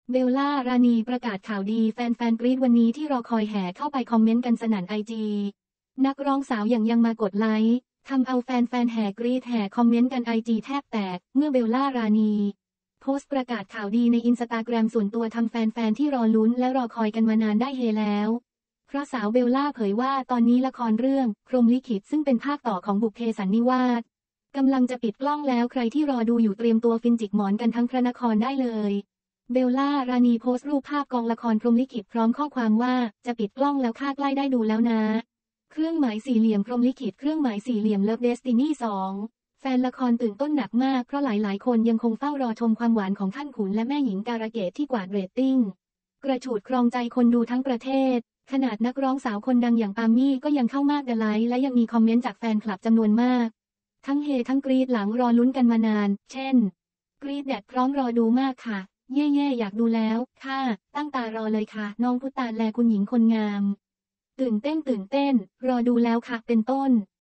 เบลล่ารานีประกาศข่าวดีแฟนๆกรี๊ดวันนี้ที่รอคอยแห่เข้าไปคอมเมนต์กันสนั่นไอจีนักร้องสาวอย่างยังมากดไลค์ทำเอาแฟนๆแห่กรี๊ดแห่คอมเมนต์กันไอจีแทบแตกเมื่อเบลล่ารานีโพสต์ประกาศข่าวดีในอินสตาแกรมส่วนตัวทำแฟนๆที่รอลุ้นและรอคอยกันมานานได้เฮแล้วเพราะสาวเบลล่าเผยว่าตอนนี้ละครเรื่องพรหมลิขิตซึ่งเป็นภาคต่อของบุพเพสันนิวาสกำลังจะปิดกล้องแล้วใครที่รอดูอยู่เตรียมตัวฟินจิกหมอนกันทั้งพระนครได้เลยเบลล่ารานีโพสต์รูปภาพกองละครพรหมลิขิตพร้อมข้อความว่าจะปิดกล้องแล้วค่ะใกล้ได้ดูแล้วนะเครื่องหมายสี่เหลี่ยมพรหมลิขิตเครื่องหมายสี่เหลี่ยมเลิฟเดสตินี2แฟนละครตื่นต้นหนักมากเพราะหลายๆคนยังคงเฝ้ารอชมความหวานของท่านขุนและแม่หญิงการะเกดที่กวาดเรตติ้งกระฉูดครองใจคนดูทั้งประเทศขนาดนักร้องสาวคนดังอย่างปามี่ก็ยังเข้ามากไลค์และยังมีคอมเมนต์จากแฟนคลับจำนวนมากทั้งเฮทั้งกรีดหลังรอลุ้นกันมานานเช่นกรีดแดดพร้อมรอดูมากค่ะเย่ๆอยากดูแล้วค่ะตั้งตารอเลยค่ะน้องพุตานแลคุณหญิงคนงามตื่นเต้นรอดูแล้วค่ะเป็นต้น